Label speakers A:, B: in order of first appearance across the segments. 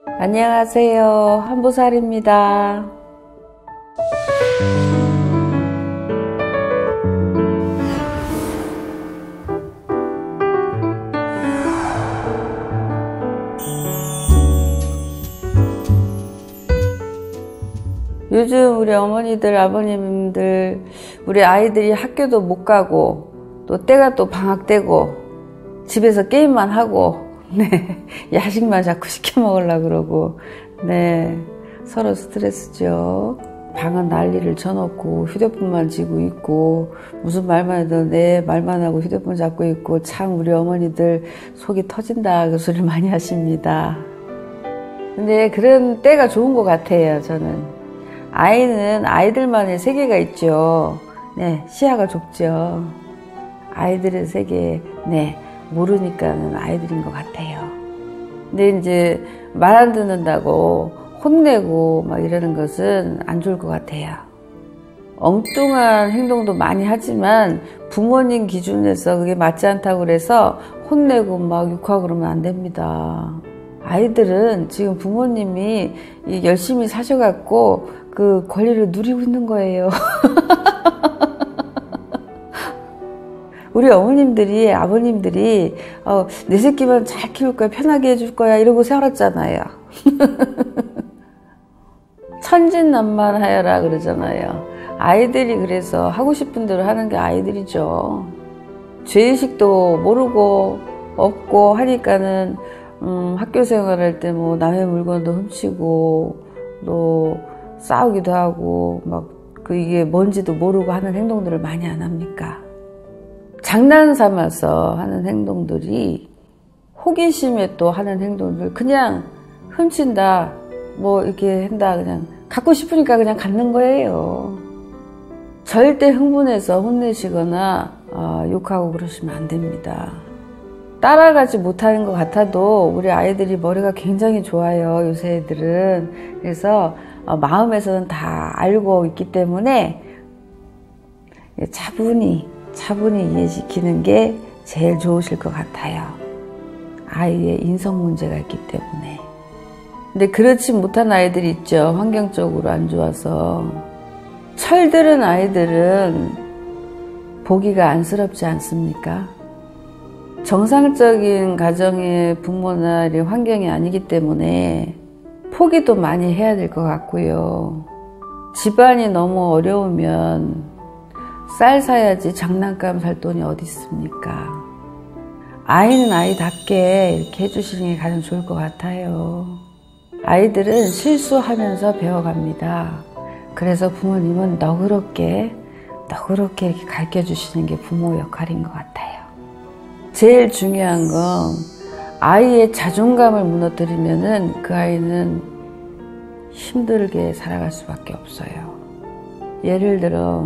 A: 안녕하세요. 한보살입니다. 요즘 우리 어머니들, 아버님들, 우리 아이들이 학교도 못 가고 또 때가 또 방학 때고 집에서 게임만 하고 야식만 자꾸 시켜 먹으려고 그러고 서로 스트레스죠. 방은 난리를 쳐놓고 휴대폰만 쥐고 있고 무슨 말만 해도 내 말만 하고 휴대폰 잡고 있고 참 우리 어머니들 속이 터진다 그 소리를 많이 하십니다. 근데 그런 때가 좋은 것 같아요. 저는 아이는 아이들만의 세계가 있죠. 시야가 좁죠. 아이들의 세계 모르니까는 아이들인 것 같아요. 근데 이제 말 안 듣는다고 혼내고 막 이러는 것은 안 좋을 것 같아요. 엉뚱한 행동도 많이 하지만 부모님 기준에서 그게 맞지 않다고 그래서 혼내고 막 욕하고 그러면 안 됩니다. 아이들은 지금 부모님이 열심히 사셔갖고 그 권리를 누리고 있는 거예요. 우리 어머님들이, 아버님들이 내 새끼만 잘 키울 거야, 편하게 해줄 거야 이러고 살았잖아요. 천진난만하여라 그러잖아요. 아이들이 그래서 하고 싶은 대로 하는 게 아이들이죠. 죄의식도 모르고 없고 하니까는 학교 생활할 때 뭐 남의 물건도 훔치고 또 싸우기도 하고 막 이게 뭔지도 모르고 하는 행동들을 많이 안 합니까? 장난 삼아서 하는 행동들이 호기심에 또 하는 행동들 그냥 훔친다 뭐 이렇게 한다 그냥 갖고 싶으니까 그냥 갖는 거예요. 절대 흥분해서 혼내시거나 욕하고 그러시면 안 됩니다. 따라가지 못하는 것 같아도 우리 아이들이 머리가 굉장히 좋아요. 요새 애들은. 그래서 마음에서는 다 알고 있기 때문에 차분히 이해시키는 게 제일 좋으실 것 같아요. 아이의 인성 문제가 있기 때문에. 근데 그렇지 못한 아이들이 있죠. 환경적으로 안 좋아서. 철들은 아이들은 보기가 안쓰럽지 않습니까? 정상적인 가정의 부모나 환경이 아니기 때문에 포기도 많이 해야 될 것 같고요. 집안이 너무 어려우면 쌀 사야지 장난감 살 돈이 어디 있습니까? 아이는 아이답게 이렇게 해주시는 게 가장 좋을 것 같아요. 아이들은 실수하면서 배워갑니다. 그래서 부모님은 너그럽게 이렇게 가르쳐 주시는 게 부모 역할인 것 같아요. 제일 중요한 건 아이의 자존감을 무너뜨리면은 그 아이는 힘들게 살아갈 수밖에 없어요. 예를 들어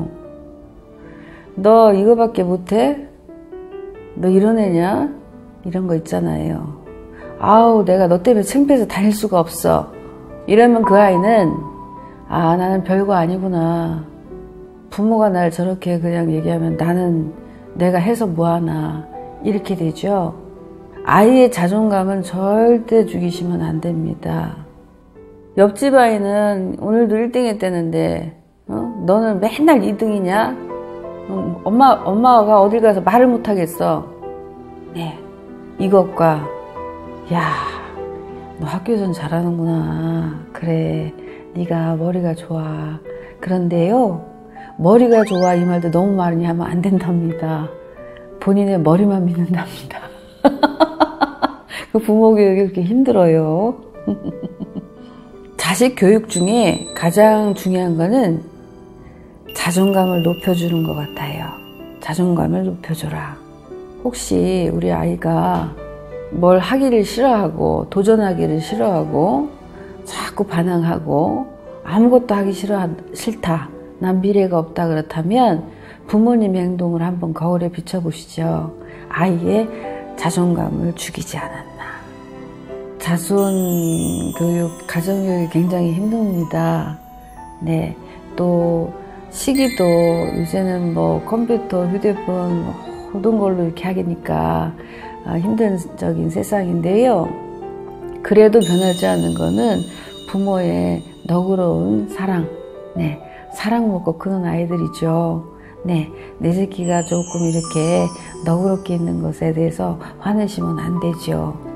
A: 너 이거밖에 못해? 너 이런 애냐? 이런 거 있잖아요. 아우 내가 너 때문에 창피해서 다닐 수가 없어. 이러면 그 아이는 나는 별거 아니구나. 부모가 날 저렇게 그냥 얘기하면 나는 내가 해서 뭐하나 이렇게 되죠. 아이의 자존감은 절대 죽이시면 안 됩니다. 옆집 아이는 오늘도 1등 했다는데 너는 맨날 2등이냐? 엄마가 어딜 가서 말을 못하겠어. 이것과 야, 너 학교에선 잘하는구나. 그래, 네가 머리가 좋아. 그런데요, 머리가 좋아 이 말도 너무 많이 하면 안 된답니다. 본인의 머리만 믿는답니다. 그 부모 교육이 그렇게 힘들어요. 자식 교육 중에 가장 중요한 거는 자존감을 높여주는 것 같아요. 자존감을 높여줘라. 혹시 우리 아이가 뭘 하기를 싫어하고 도전하기를 싫어하고 자꾸 반항하고 아무것도 하기 싫다. 난 미래가 없다 그렇다면 부모님의 행동을 한번 거울에 비춰보시죠. 아이의 자존감을 죽이지 않았나. 자손 교육, 가정 교육이 굉장히 힘듭니다. 또 시기도 요새는 뭐 컴퓨터, 휴대폰 모든 걸로 이렇게 하니까 힘든적인 세상인데요. 그래도 변하지 않는 거는 부모의 너그러운 사랑, 네, 사랑 먹고 크는 아이들이죠. 네, 내 새끼가 조금 이렇게 너그럽게 있는 것에 대해서 화내시면 안 되죠.